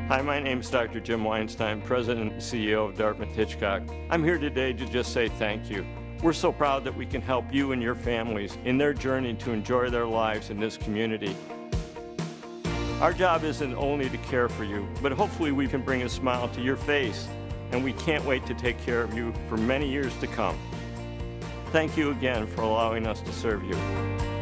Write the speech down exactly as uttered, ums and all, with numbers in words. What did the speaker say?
Hi, my name is Doctor Jim Weinstein, President and C E O of Dartmouth-Hitchcock. I'm here today to just say thank you. We're so proud that we can help you and your families in their journey to enjoy their lives in this community. Our job isn't only to care for you, but hopefully we can bring a smile to your face, and we can't wait to take care of you for many years to come. Thank you again for allowing us to serve you.